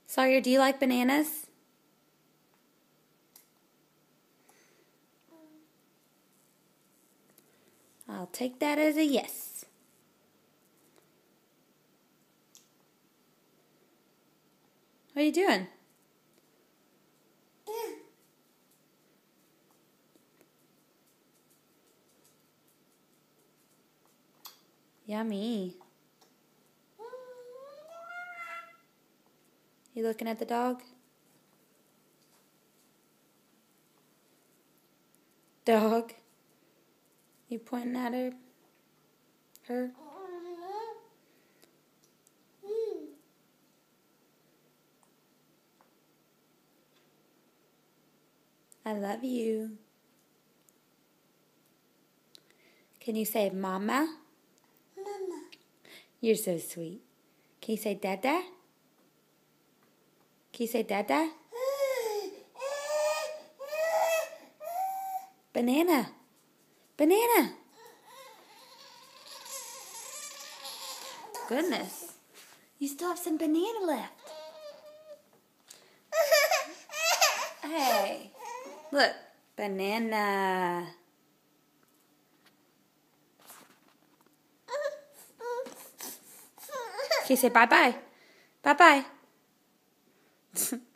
Sawyer, do you like bananas? I'll take that as a yes. What are you doing? Yummy. You looking at the dog? Dog? You pointing at her? Her? I love you. Can you say mama? Mama. You're so sweet. Can you say dada? Can you say dada? Banana. Banana. Goodness. You still have some banana left. Hey. Look. Banana. Can you say bye-bye? Bye-bye.